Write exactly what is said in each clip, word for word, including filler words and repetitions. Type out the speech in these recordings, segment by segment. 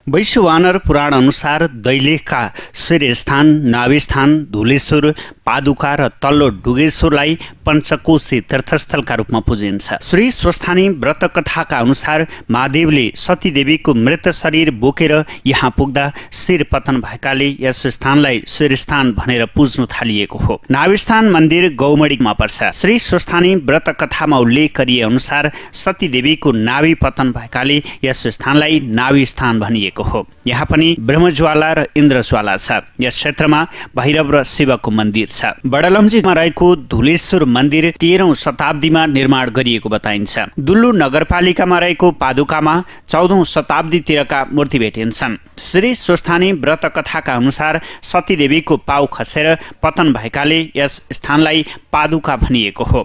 वैश्यवानर पुराण अनुसार दैलेखका सूर्यस्थान, नाभिस्थान, धुलेश्वर, पादुका र तल्लो डुगेश्वरलाई पञ्चकोशी तीर्थस्थलका रूपमा पूजिन्छ। श्री स्वस्थानी व्रत कथाका अनुसार महादेवले सतीदेवीको मृत शरीर बोकेर यहाँ पुग्दा शिर पतन भएकाले यस स्थानलाई सूर्यस्थान भनेर पुज्नु थालिएको हो। नाभिस्थान मन्दिर गौमडीमा पर्छ। श्री स्वस्थानी व्रत कथामा उल्लेख गरिए अनुसार सतीदेवीको नाभि पतन भएकाले यस स्थानलाई नाभिस्थान भनिएको हो। यहाँ पनि ब्रह्मज्वाला र इन्द्रज्वाला छ। यस क्षेत्रमा भैरव र शिवको मन्दिर छ। बडलम्चीमा रहेको धुलेश्वर मन्दिर तेह्रौं शताब्दीमा निर्माण गरिएको बताइन्छ। दुल्लु नगरपालिकामा रहेको पादुकामा चौधौं शताब्दीतिरका मूर्ति भेटिन्छन्। श्री स्वस्थानी व्रत कथाका अनुसार सतीदेवीको पाउ खसेर पतन भएकाले यस स्थानलाई पादुका भनिएको हो।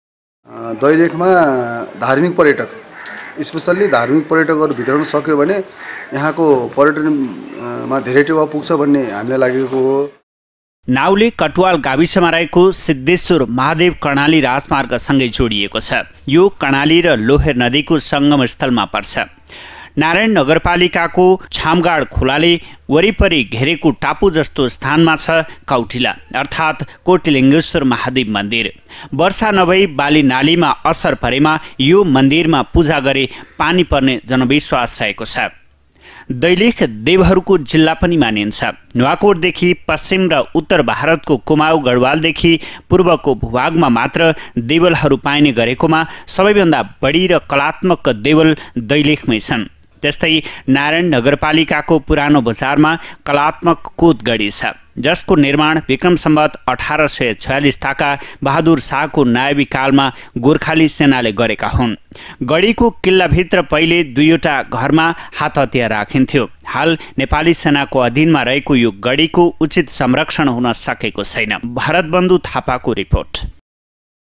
दैलेखमा धार्मिक पर्यटक स्पेसल्ली धार्मिक पर्यटकहरू भित्राउन सक्यो भने यहाँको पर्यटनमा धेरै टेवा पुग्छ भन्ने हामीलाई लागेको हो। नाउले कटुवाल गाविसमा रहेको सिद्धेश्वर महादेव कर्णाली राजमार्गसँगै जोडिएको छ। यो कर्णाली र लोहेर नदीको सङ्गम स्थलमा पर्छ। नारायण नगरपालिकाको छामगाड खोलाले वरिपरि घेरेको टापु जस्तो स्थानमा छ कौटिला अर्थात् कोटिलिङ्गेश्वर महादेव मन्दिर। वर्षा नभई बाली नालीमा असर परेमा यो मन्दिरमा पूजा गरे पानी पर्ने जनविश्वास रहेको छ। दैलेख देवहरूको जिल्ला पनि मानिन्छ। नुवाकोटदेखि पश्चिम र उत्तर भारतको कुमाऊ गढवालदेखि पूर्वको भूभागमा मात्र देवलहरू पाइने गरेकोमा सबैभन्दा बढी र कलात्मक देवल दैलेखमै छन्। त्यस्तै नारायण नगरपालिकाको पुरानो बजारमा कलात्मक कोतगढी छ, जसको निर्माण विक्रम सम्वत अठार सय छयालिस ताका बहादुर शाहको नायबी कालमा गोर्खाली सेनाले गरेका हुन्। गढीको किल्लाभित्र पहिले दुईवटा घरमा हात हतियार राखिन्थ्यो। हाल नेपाली सेनाको अधीनमा रहेको यो गढीको उचित संरक्षण हुन सकेको छैन। भरतबन्धु थापाको रिपोर्ट।